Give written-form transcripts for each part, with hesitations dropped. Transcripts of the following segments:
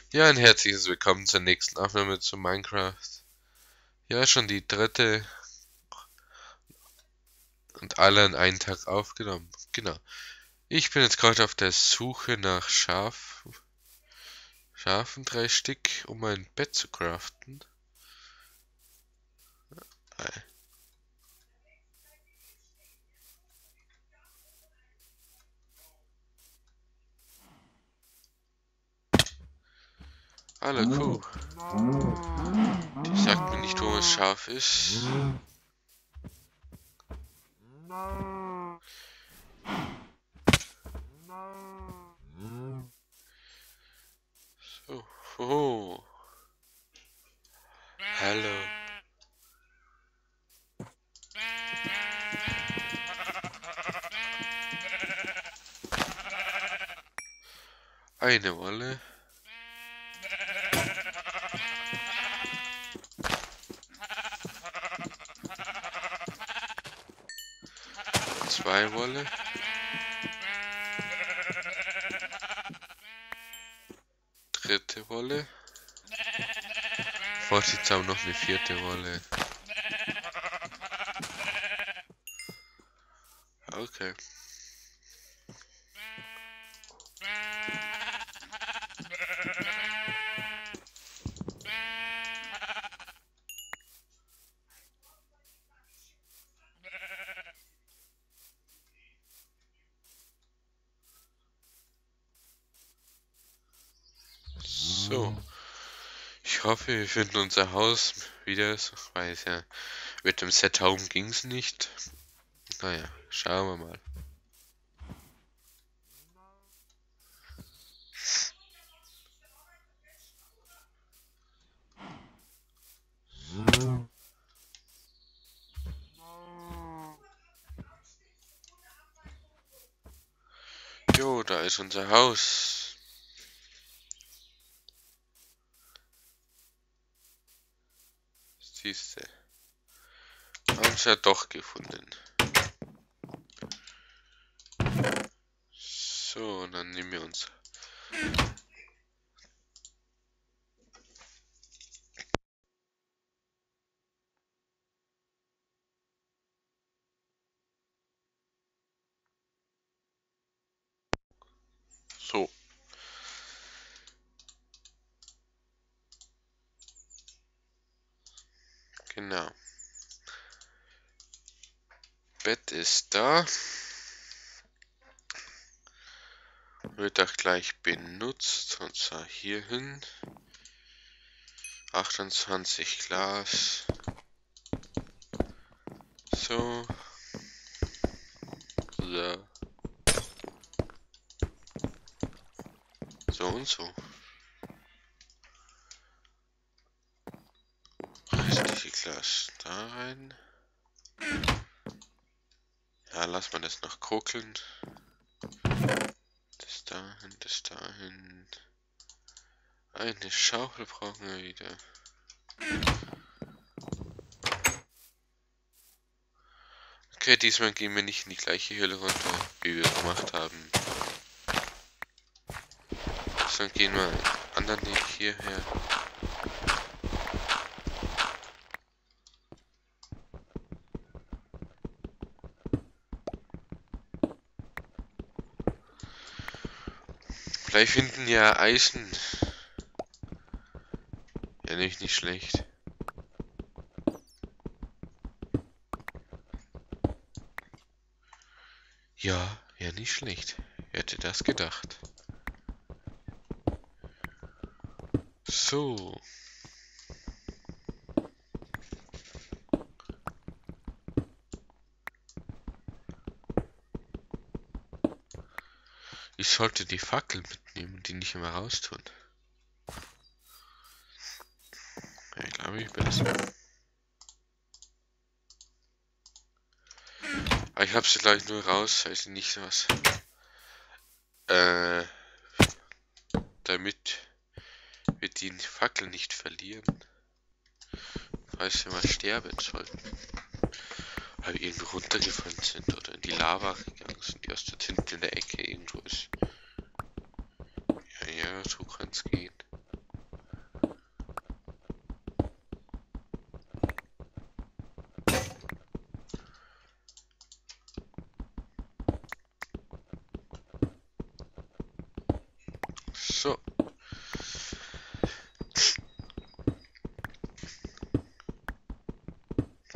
Ja, ein herzliches Willkommen zur nächsten Aufnahme zu Minecraft. Ja, schon die dritte und alle an einen Tag aufgenommen. Genau. Ich bin jetzt gerade auf der Suche nach Schafen, 3 Stück, um ein Bett zu craften. Hallo Kuh. Die sagt mir nicht, wo das Schaf ist. So. Oh. Hallo. Eine Wolle. 2 Wolle. 3. Wolle. Vorsicht, haben noch eine 4. Wolle. Okay. So. Ich hoffe, wir finden unser Haus wieder, weil es ja mit dem Set Home ging es nicht. Naja, schauen wir mal. Jo, da ist unser Haus. Siehste. Haben es ja doch gefunden. So, und dann nehmen wir uns. So. Genau. Bett ist da. Wird auch gleich benutzt. Und zwar hier hin. 28 Glas. So. So. So und so. Restliche Glas da rein. Ja, lass mal das noch kokeln. Das dahin, das dahin. Eine Schaufel brauchen wir wieder. Okay, diesmal gehen wir nicht in die gleiche Höhle runter, wie wir gemacht haben. Dann gehen wir einen anderen Weg hierher. Vielleicht finden ja Eisen. Ja, nicht schlecht. Ja, nicht schlecht. Wer hätte das gedacht? So. Ich sollte die Fackel mitnehmen, die nicht immer raustun. Ja, ich glaube, ich bin das. Aber ich habe sie gleich nur raus, weil sie nicht was. Damit wir die Fackel nicht verlieren. Falls wir mal sterben sollten. Weil wir irgendwo runtergefallen sind oder in die Lava gegangen sind, die aus der Tinte in der Ecke irgendwo ist. Ja, so kann's gehen.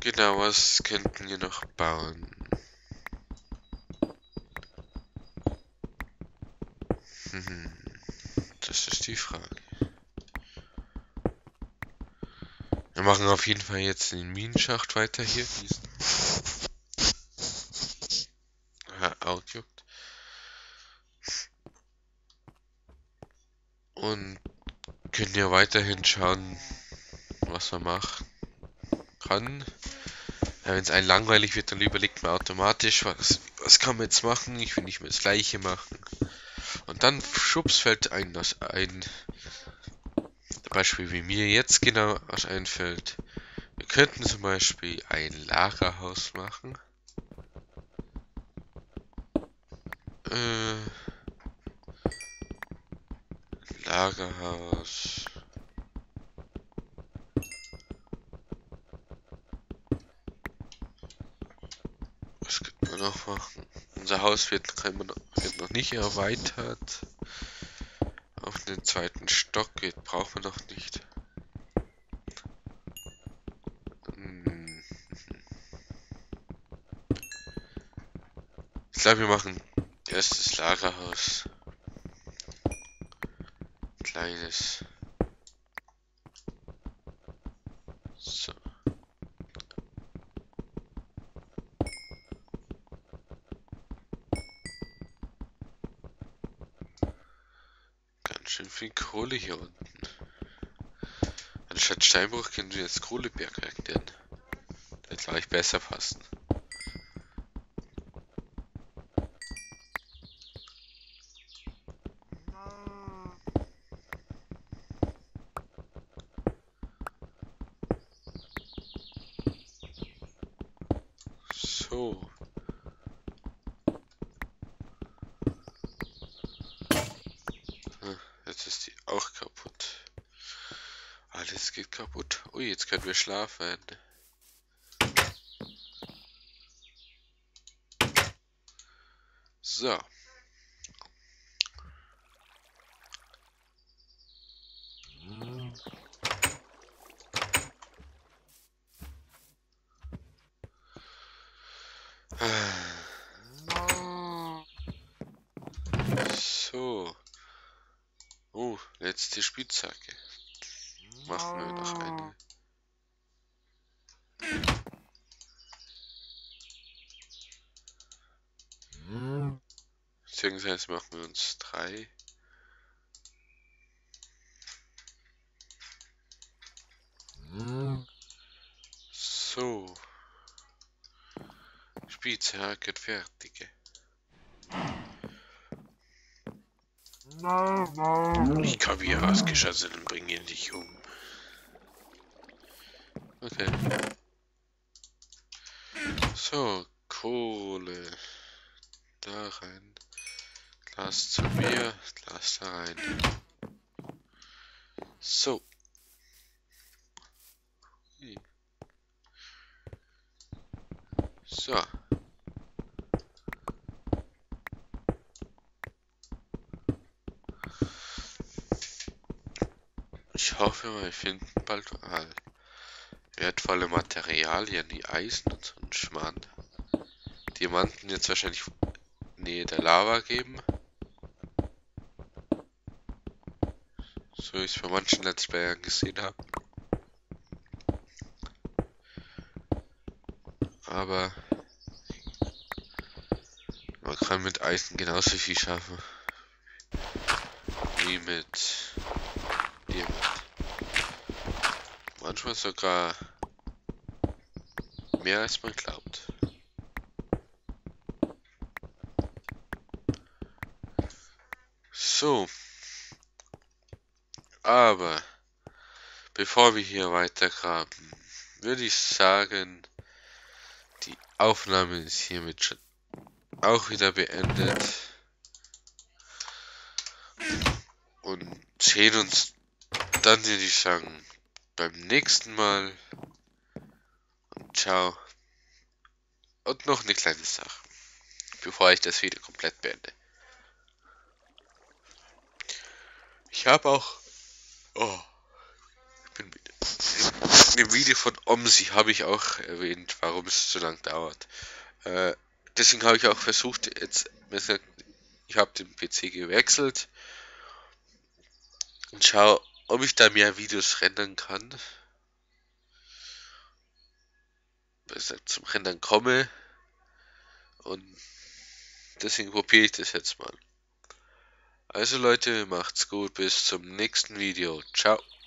Genau, was könnten wir noch bauen? Das ist die Frage. Wir machen auf jeden Fall jetzt den Minenschacht weiter hier. Diesen. Auge juckt. Und können ja weiterhin schauen, was man machen kann. Ja, wenn es einem langweilig wird, dann überlegt man automatisch, was kann man jetzt machen? Ich will nicht mehr das Gleiche machen. Und dann schubs fällt einem das ein. Zum Beispiel wie mir jetzt genau was einfällt. Wir könnten zum Beispiel ein Lagerhaus machen. Lagerhaus. Was könnte man noch machen? Unser Haus wird noch nicht erweitert. Auf den zweiten Stock geht, braucht man noch nicht. Ich glaube, wir machen erstes Lagerhaus. Kleines. So. Ganz schön viel Kohle hier unten. Anstatt Steinbruch können wir jetzt Kohleberg erklären. Das wird, glaube ich, besser passen. So. Jetzt ist die auch kaputt. Alles geht kaputt. Ui, jetzt können wir schlafen. So. So. Oh, letzte Spitzhacke. Machen wir noch eine. Beziehungsweise machen wir uns 3. So. Spitzhacke fertige. Ich habe hier ausgeschossen und bringe dich um. Okay. So, Kohle. Da rein. Glas zu mir, Glas da rein. So. So. Ich hoffe, wir finden bald wertvolle Materialien wie Eisen und so einen Schmarrn. Diamanten jetzt wahrscheinlich Nähe der Lava geben. So wie ich es bei manchen Let's Playern gesehen habe. Aber man kann mit Eisen genauso viel schaffen wie mit Diamant. Manchmal sogar mehr als man glaubt. So. Aber bevor wir hier weiter graben, würde ich sagen, die Aufnahme ist hiermit schon auch wieder beendet. Und sehen uns dann, würde ich sagen, beim nächsten Mal. Und ciao. Und noch eine kleine Sache, bevor ich das Video komplett beende. Ich habe auch... Oh, ich bin müde. im Video von Omsi habe ich auch erwähnt, warum es so lang dauert. Deswegen habe ich auch versucht, ich habe den PC gewechselt und schaue, ob ich da mehr Videos rendern kann. Bis ich zum Rendern komme. Und deswegen probiere ich das jetzt mal. Also Leute, macht's gut, bis zum nächsten Video. Ciao.